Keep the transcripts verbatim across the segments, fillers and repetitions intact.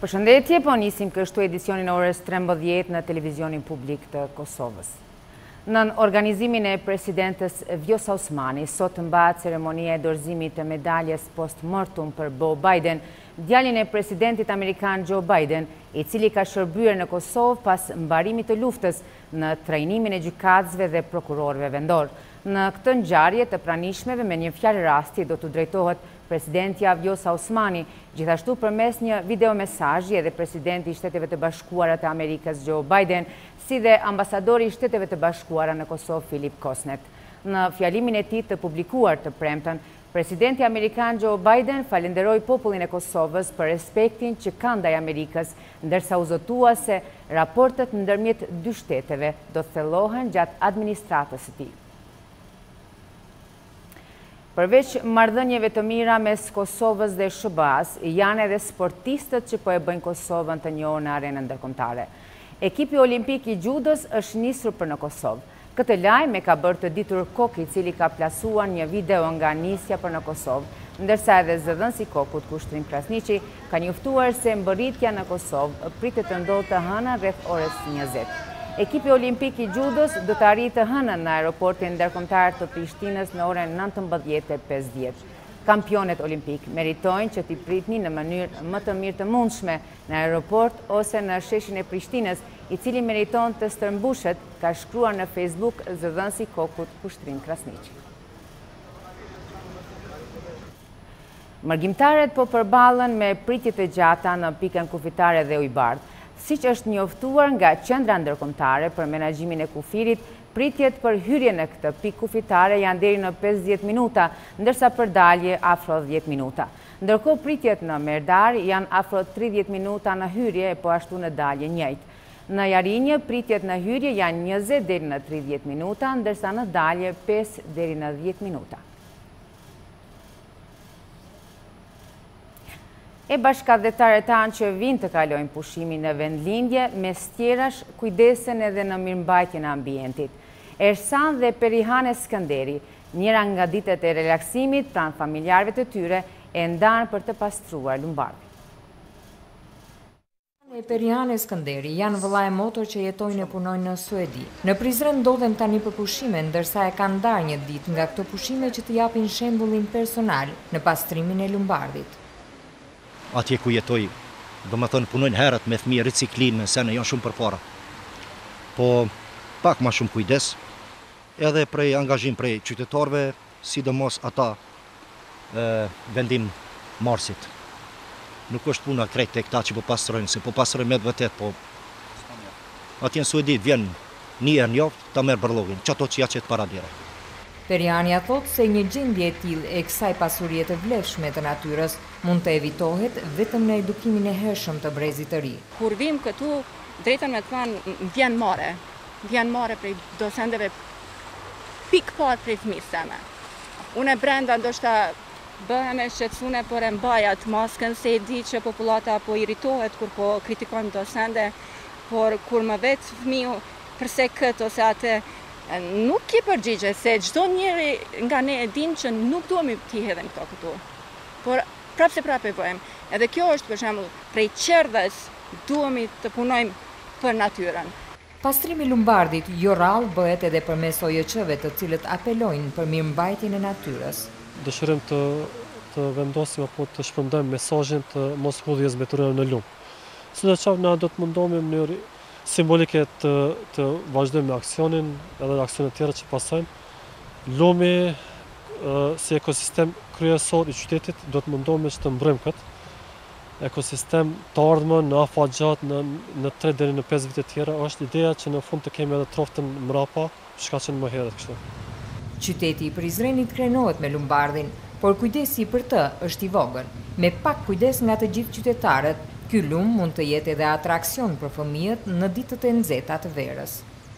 Përshëndetje, po nisim kështu edicionin orës trembëdhjetë në televizionin publik të Kosovës. Në organizimin e presidentës Vjosa Osmani, sot mbahet ceremonia e dorëzimit të medaljes post-mortem për Joe Biden, djalin e presidentit amerikan Joe Biden, i cili ka shërbyer në Kosovë pas mbarimit të luftës në trajnimin e gjykatësve dhe prokurorëve vendor. Në këtë ngjarje të pranishmeve me një fjalë rasti do të drejtohet presidentja Vjosa Osmani, gjithashtu përmes një videomesazhi edhe presidenti i Shteteve të Bashkuara të Amerikës Joe Biden, si dhe ambasadori i Shteteve të Bashkuara në Kosovë Filip Kosnet. Në fjalimin e tij të publikuar të premten, presidenti amerikan Joe Biden falenderoi popullin e Kosovës për respektin që kanë ndaj Amerikës, ndërsa u zotua se raportet ndërmjet dy shteteve do të thellohen gjatë administratës së tij. Përveç marrëdhënieve të mira mes Kosovës dhe S B A-s, janë edhe sportistët që po e bëjnë Kosovën të njohur në arenën ndërkombëtare. Ekipi olimpik i judos është nisur për në Kosovë. Këtë lajm e ka bërë të ditur Kok, i cili ka plasuar një video nga nisja për në Kosovë, ndërsa edhe zëdhënësi Kokut, Kushtrim Krasniqi, ka njoftuar se mbërritja në Kosovë pritet të ndodhë të hënën rreth orës njëzet. Ekipi olimpik i judos do të arrijë të hënën në aeroportin ndërkombëtar të Prishtinës në orën nëntëmbëdhjetë e pesëdhjetë. Kampionet olimpik meritojnë që t'i pritni në mënyrë më të mirë të mundshme në aeroport ose në sheshin e Prishtinës, i cili meriton të stërmbushet, ka shkruar në Facebook zëdhënësi Kokut, Kushtrim Krasniqi. Mërgjimtarët po përballen me pritje të gjata në pikën kufitare dhe ujbardh. Siç është njoftuar nga Qendra Ndërkombëtare për Menaxhimin e Kufirit, pritjet për hyrje në këtë pikë kufitare janë deri në pesëdhjetë minuta, ndërsa për dalje afro dhjetë minuta. Ndërkohë pritjet në Merdar janë afro tridhjetë minuta në hyrje e po ashtu në dalje njëjtë. Në Jarinje pritjet në hyrje janë njëzet deri në tridhjetë minuta, ndërsa në dalje pesë deri në dhjetë minuta. E bashkëdhetarët tanë që vinë të kalojnë pushimin në vendlindje, mes tjerash kujdesen edhe në mirëmbajtjen e ambientit. Ersan dhe Perihane Skënderi, njëra nga ditët e relaksimit pranë familjarëve të tyre, e ndanë për të pastruar Lumbardhin. E Perihane Skënderi janë vëlla e motor që jetojnë e punojnë në Suedi. Në Prizren ndodhen tani për pushime, ndërsa e kanë ndarë një ditë nga këto pushime që të japin shembullin personal në pastrimin e Lumbardhit. Atje ku jetoj, do më thënë punojnë herët me fëmijë riciklinë, se në janë shumë përpara. Po pak ma shumë kujdes, edhe prej angazhim prej qytetarëve, sidomos ata e, vendim marsit. Nuk është puna krejt të këta që po pastrojnë, se po pastrojnë me të vërtet, po atje në Suedi vjen një herë në javë ta merr bërllogin, çato që ja qet para dire. Periania thot se një gjendje e tillë e kësaj pasurie të vlefshme të natyrës mund të evitohet vetëm në edukimin e hershëm të brezit të ri. Kur vim këtu, drejtën me thënë, vjen mare, vjen mare prej docentëve pikë parë prej fëmijës seme. Unë brenda ndoshta bëhem e shqetësune, por e mbaj atë maskën se e di që popullata po irritohet kur po kritikojmë docente, por kur më vet fëmiu përse këtë ose atë nuk i përgjigje, se çdo njeri nga ne e din që nuk duhemi t'i hedhim këto këtu. Por prapë se prapë e bëjmë. Edhe kjo është për shembull prej qerdhes duhemi të punojmë për natyrën. Pastrimi Lumbardhit jo rrallë bëhet edhe përmes O J Q-ve të cilët apelojnë për mirëmbajtjen e natyrës. Dëshirim të, të vendosim apo të shpërndajmë mesazhin të mos hudhjes me turën në lum. Sidoqoftë na do të mundohemi në mënyrë simbolike të, të vazhdojmë me aksionin edhe aksionet tjera që pasojnë. Lumi si ekosistem kryesor i qytetit do të mundohemi që të mbrojmë këtë ekosistem të ardhmen në afatgjat në, në tre deri në pesë vite tjera. Është ideja që në fund të kemi edhe troftën mrapa, çka që më herët kështu. Qyteti i Prizrenit krenohet me Lumbardhin, por kujdesi për të është i vogël. Me pak kujdes nga të gjithë qytetarët, ky lum mund të jetë edhe atraksion për fëmijët në ditët e nxehta të verës.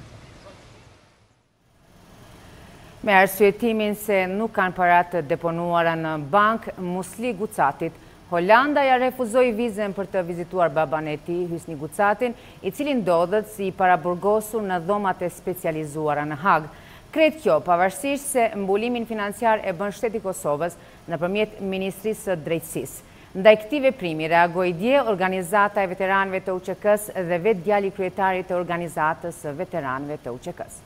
Me arsyetimin se nuk kanë para të deponuara në bank, Musli Gucatit, Holanda ja refuzoi vizën për të vizituar baban e tij, Hysni Gucatin, i cili ndodhet si paraburgosur në dhomat e specializuara në Hag. Kretë kjo, pavarësisht se mbulimin financiar e bën Shteti i Kosovës nëpërmjet Ministrisë së Drejtësisë. Ndaj këtij veprimi reagoi dje organizata e veteranëve të U Q K-s dhe vetë djali i kryetarit të organizatës së veteranëve të U Q K-s.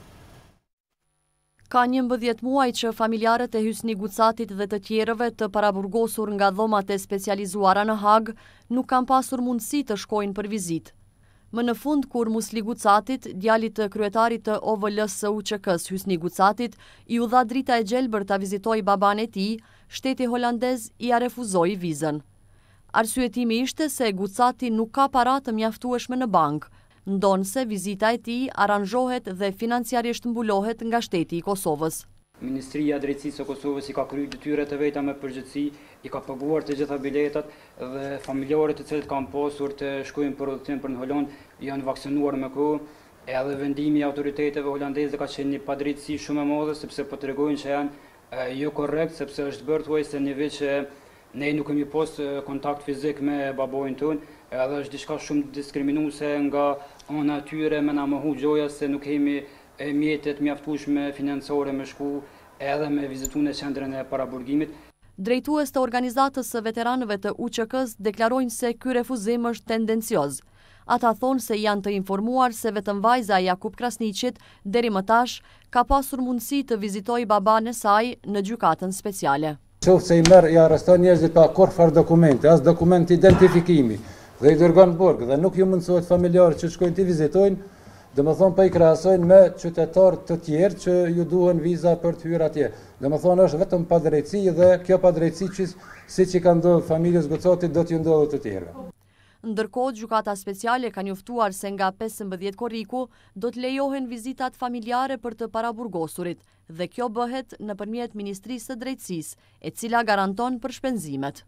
Ka njëmbëdhjetë muaj që familjarët e Hysni Gucatit dhe të tjerëve të paraburgosur nga dhomat e specializuara në Hag nuk kanë pasur mundësi të shkojnë për vizitë. Më në fund, kur Musli Gucatit, djalit të kryetarit të O V L-s së U Q K-s Hysni Gucatit, i u dha drita e gjelbër ta vizitoj baban e tij, shteti holandez i a refuzoi vizën. Arsyetimi ishte se Gucati nuk ka para të mjaftueshme në bankë, ndonse vizita e tij aranzhohet dhe financiarisht mbulohet nga shteti i Kosovës. Ministria e Drejtësisë së Kosovës i ka kryer detyrat e veta me përgjithësi, i ka paguar të gjitha biletat dhe familjarët të cilët kanë pasur të shkojnë për udhëtim për në Holand janë vaksinuar me kohë. Edhe vendimi i autoriteteve holandeze ka qenë një padrejtësi shumë e madhe sepse po tregojnë që janë jo korrekt sepse është bërë thuaj se një vit që ne nuk kemi pas kontakt fizik me babojnë tonë, edhe është diçka shumë diskriminuese nga ana e tyre, me na mohu gjoja se nuk kemi mjetet mjaftueshme financiare me shku edhe me vizitu në qendrën e paraburgimit. Drejtues të organizatës së veteranëve të U Q K-s deklarojnë se ky refuzim është tendencioz. Ata thonë se janë të informuar se vetëm vajza e Jakub Krasniqit deri më tash ka pasur mundësi të vizitojë baban e saj në gjykatën speciale. Qoftë se i merr i arreston njerëzit pa kurrë dokumente, as dokument identifikimi dhe i dërgon burg dhe nuk ju mundësohet familjarët që shkojnë të vizitojnë, dhe më thonë pa i krahasojnë me qytetarë të tjerë që ju duhen viza për të hyrë atje. Dhe më thonë është vetëm padrejtësi dhe kjo padrejtësi që si që ka ndodhur familjes Gucatit do t'ju ndodhë të tjerëve. Ndërkohë, gjykata speciale ka njoftuar se nga pesëmbëdhjetë korriku do të lejohen vizitat familjare për të paraburgosurit dhe kjo bëhet nëpërmjet Ministrisë së Drejtësisë, e cila garanton për shpenzimet.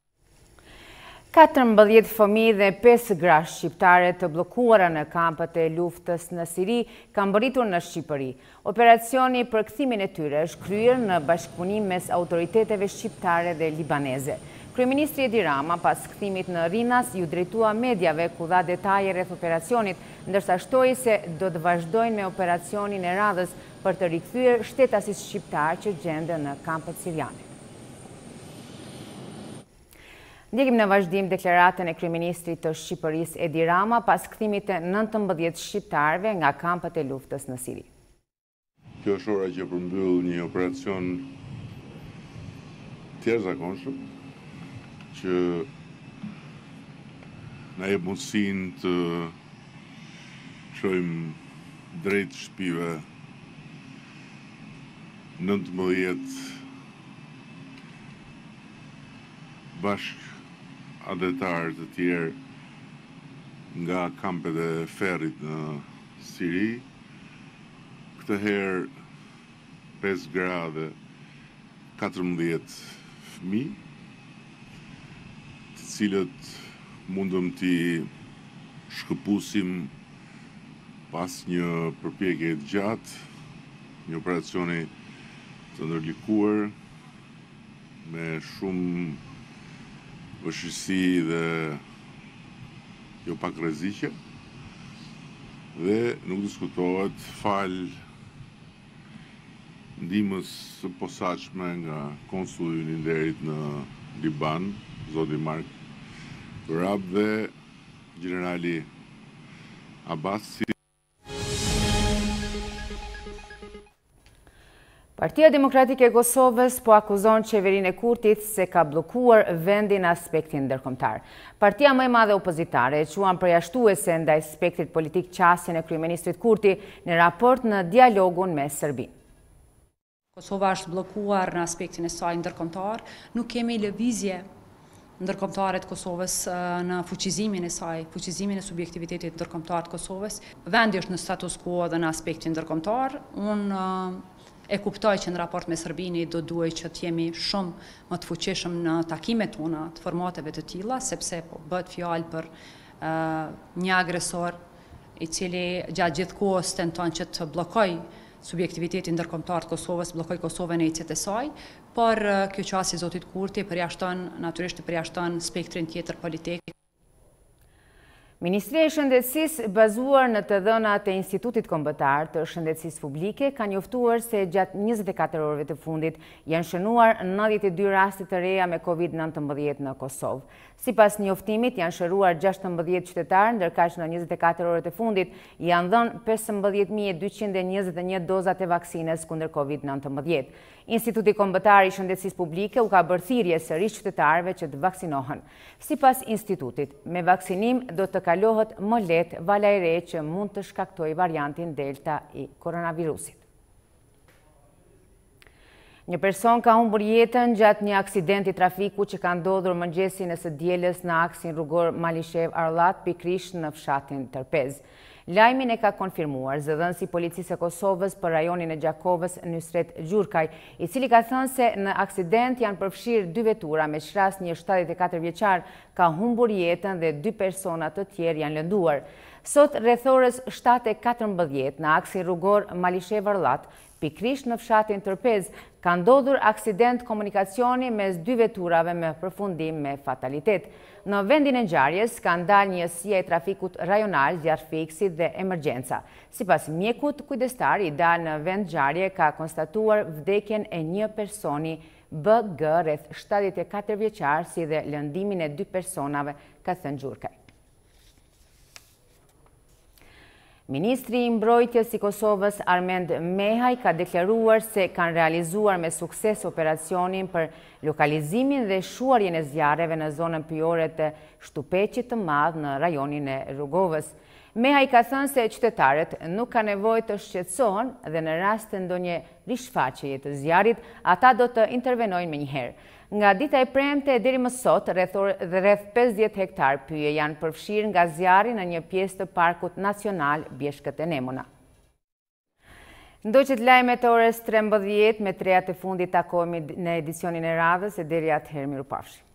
katërmbëdhjetë fëmijë dhe pesë gra shqiptare të bllokuara në kampët e luftës në Siri kanë mbërritur në Shqipëri. Operacioni për kthimin e tyre është kryer në bashkëpunim mes autoriteteve shqiptare dhe libaneze. Kryeministri Edi Rama pas kthimit në Rinas ju drejtua mediave ku dha detaje rreth operacionit, ndërsa shtoi se do të vazhdojnë me operacionin e radhës për të rikthyer shtetasit shqiptar që gjenden në kampët siriane. Ndjekim në vazhdim deklaratën e kryeministrit të Shqipërisë Edi Rama pas kthimit të nëntëmbëdhjetë shqiptarëve nga kampët e luftës në Siri. Kjo është ora që përmbyll një operacion të jashtëzakonshëm që na jep mundësinë të shojmë drejt shtëpive nëntëmbëdhjetë bashk adetarë të tjerë nga kampet e ferrit në Siri. Këtë herë pesë gra dhe katërmbëdhjetë fëmijë, të cilët mundëm t'i shkëpusim pas një përpjekje të gjatë, një operacioni të ndërlikuar me shumë vështirësi dhe jo pak rreziqe, dhe nuk diskutohet fal ndihmës së posaçme nga konsulli i Ninderit në Liban, zoti Mark Rab dhe generali Abasi. Partia Demokratike e Kosovës po akuzon qeverinë e Kurtit se ka bllokuar vendin në aspektin ndërkombëtar. Partia më e madhe opozitare e quan përjashtuese ndaj spektrit politik qasjen e kryeministrit Kurti në raport në dialogun me Serbinë. Kosova është bllokuar në aspektin e saj ndërkombëtar, nuk kemi lëvizje ndërkombëtare të Kosovës në fuqizimin e saj, fuqizimin e subjektivitetit ndërkombëtar të Kosovës. Vendi është në status quo dhe në aspektin ndërkombëtar. Unë e kuptoj që në raport me Serbinë do duhej që të jemi shumë më të fuqishëm në takimet tona të formateve të tilla, sepse po bëhet fjalë për uh, një agresor i cili gjatë gjithë kohës tenton që të bllokojë subjektivitetin ndërkombëtar të Kosovës, bllokoj Kosovën e ecjet e saj, por uh, kjo qasje zotit Kurti përjashton natyrisht përjashton spektrin tjetër politik. Ministria e Shëndetësisë, bazuar në të dhënat e Institutit Kombëtar të Shëndetësisë Publike, ka njoftuar se gjatë njëzet e katër orëve të fundit janë shënuar nëntëdhjetë e dy raste të reja me kovid nëntëmbëdhjetë në Kosovë. Sipas njoftimit, janë shëruar gjashtëmbëdhjetë qytetarë, ndërkaq në njëzet e katër orët e fundit janë dhënë pesëmbëdhjetë mijë e dyqind e njëzet e një dozat e vaksinës kundër kovid nëntëmbëdhjetë. Instituti Kombëtar i Shëndetësisë Publike u ka bërë thirrje sërish qytetarëve që të vaksinohen. Sipas institutit, me vaksinim do të kalohet më lehtë vala e re që mund të shkaktojë variantin Delta i koronavirusit. Një person ka humbur jetën gjatë një aksidenti trafiku që ka ndodhur mëngjesin e së dielës në aksin rrugor Malishev-Arllat, pikërisht në fshatin Tërpez. Lajmin e ka konfirmuar zëdhënësi i Policisë së Kosovës për rajonin e Gjakovës, Nysret Gjurkaj, i cili ka thënë se në aksident janë përfshirë dy vetura, me qras një shtatëdhjetë e katër vjeçar ka humbur jetën dhe dy persona të tjerë janë lënduar. Sot rreth orës shtatë e katërmbëdhjetë në aksin rrugor Malishev-Arllat, pikërisht në fshatin Tërpez, ka ndodhur aksident komunikacioni mes dy veturave me përfundim me fatalitet. Në vendin e ngjarjes ka ndalë njësia e trafikut rajonal, zjarrfiksi dhe emergjenca. Sipas mjekut kujdestar i dalë në vend ngjarje ka konstatuar vdekjen e një personi B G rreth shtatëdhjetë e katër vjeçar, si dhe lëndimin e dy personave, ka thënë Gjurkaj. Ministri i Mbrojtjes i Kosovës, Armend Mehaj, ka deklaruar se kanë realizuar me sukses operacionin për lokalizimin dhe shuarjen e zjarreve në zonën pyjore të Shtupeqit të Madh në rajonin e Rrugovës. Mehaj ka thënë se qytetarët nuk ka nevojë të shqetësohen dhe në rast të ndonjë rishfaqjeje të zjarrit, ata do të intervenojnë menjëherë. Nga dita e premte deri më sot, rreth pesëdhjetë hektar pyje janë përfshirë nga zjarri në një pjesë të Parkut Nacional Bjeshkët e Nemuna. Ndoqët lajmet e orës trembëdhjetë me trejat e fundit, takohemi në edicionin e radhës e deri atëherë mirupafshi.